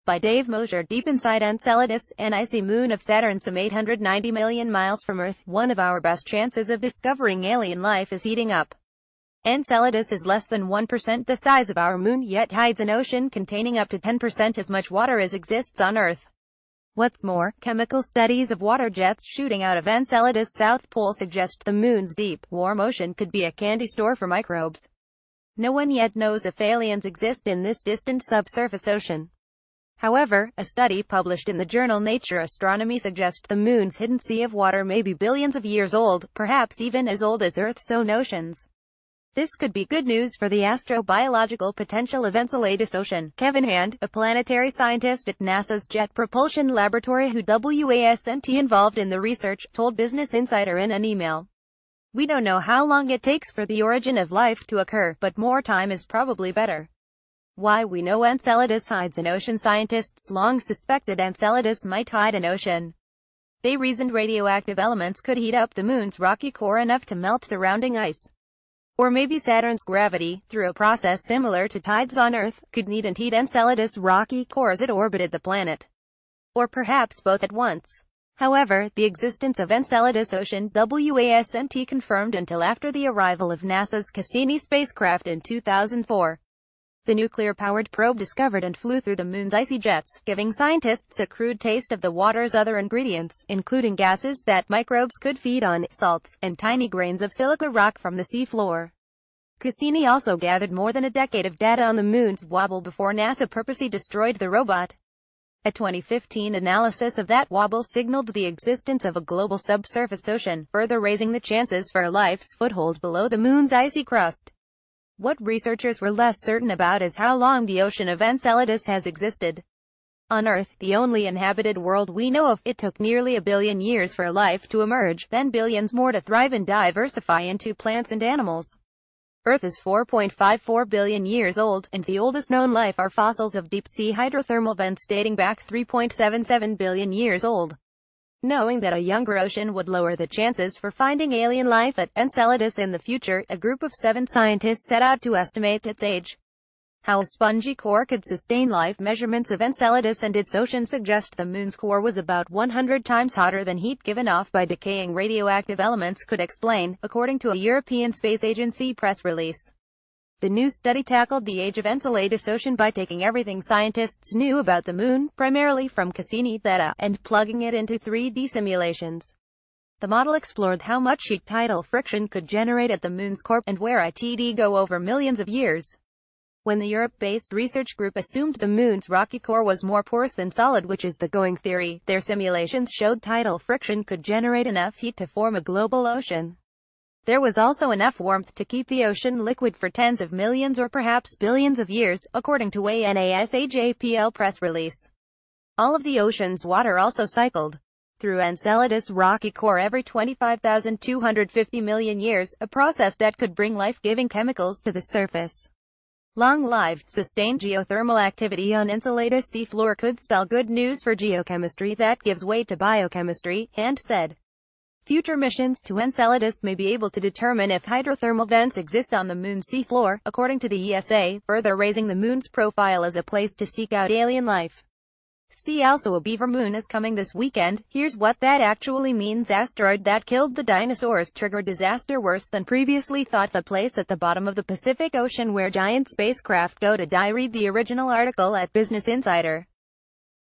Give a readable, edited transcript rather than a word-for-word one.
by Dave Mosher. Deep inside Enceladus, an icy moon of Saturn some 890 million miles from Earth, one of our best chances of discovering alien life is heating up. Enceladus is less than 1% the size of our moon, yet hides an ocean containing up to 10% as much water as exists on Earth. What's more, chemical studies of water jets shooting out of Enceladus' south pole suggest the moon's deep, warm ocean could be a candy store for microbes. No one yet knows if aliens exist in this distant subsurface ocean. However, a study published in the journal Nature Astronomy suggests the moon's hidden sea of water may be billions of years old, perhaps even as old as Earth's own oceans. This could be good news for the astrobiological potential of Enceladus Ocean. Kevin Hand, a planetary scientist at NASA's Jet Propulsion Laboratory who wasn't involved in the research, told Business Insider in an email. "We don't know how long it takes for the origin of life to occur, but more time is probably better." Why we know Enceladus hides an ocean. Scientists long suspected Enceladus might hide an ocean. They reasoned radioactive elements could heat up the moon's rocky core enough to melt surrounding ice. Or maybe Saturn's gravity, through a process similar to tides on Earth, could knead and heat Enceladus' rocky core as it orbited the planet. Or perhaps both at once. However, the existence of Enceladus Ocean wasn't confirmed until after the arrival of NASA's Cassini spacecraft in 2004. The nuclear-powered probe discovered and flew through the moon's icy jets, giving scientists a crude taste of the water's other ingredients, including gases that microbes could feed on, salts, and tiny grains of silica rock from the seafloor. Cassini also gathered more than a decade of data on the moon's wobble before NASA purposely destroyed the robot. A 2015 analysis of that wobble signaled the existence of a global subsurface ocean, further raising the chances for life's foothold below the moon's icy crust. What researchers were less certain about is how long the ocean of Enceladus has existed. On Earth, the only inhabited world we know of, it took nearly a billion years for life to emerge, then billions more to thrive and diversify into plants and animals. Earth is 4.54 billion years old, and the oldest known life are fossils of deep-sea hydrothermal vents dating back 3.77 billion years old. Knowing that a younger ocean would lower the chances for finding alien life at Enceladus in the future, a group of 7 scientists set out to estimate its age. How a spongy core could sustain life. Measurements of Enceladus and its ocean suggest the moon's core was about 100 times hotter than heat given off by decaying radioactive elements could explain, according to a European Space Agency press release. The new study tackled the age of Enceladus Ocean by taking everything scientists knew about the moon, primarily from Cassini data, and plugging it into 3D simulations. The model explored how much tidal friction could generate at the moon's core, and where it'd go over millions of years. When the Europe-based research group assumed the moon's rocky core was more porous than solid, which is the going theory, their simulations showed tidal friction could generate enough heat to form a global ocean. There was also enough warmth to keep the ocean liquid for tens of millions or perhaps billions of years, according to a NASAJPL press release. All of the ocean's water also cycled through Enceladus' rocky core every 25,250 million years, a process that could bring life-giving chemicals to the surface. Long-lived, sustained geothermal activity on Enceladus' seafloor could spell good news for geochemistry that gives way to biochemistry, Hand said. Future missions to Enceladus may be able to determine if hydrothermal vents exist on the moon's seafloor, according to the ESA, further raising the moon's profile as a place to seek out alien life. See also a beaver moon is coming this weekend. Here's what that actually means. Asteroid that killed the dinosaurs triggered disaster worse than previously thought. The place at the bottom of the Pacific Ocean where giant spacecraft go to die. Read the original article at Business Insider.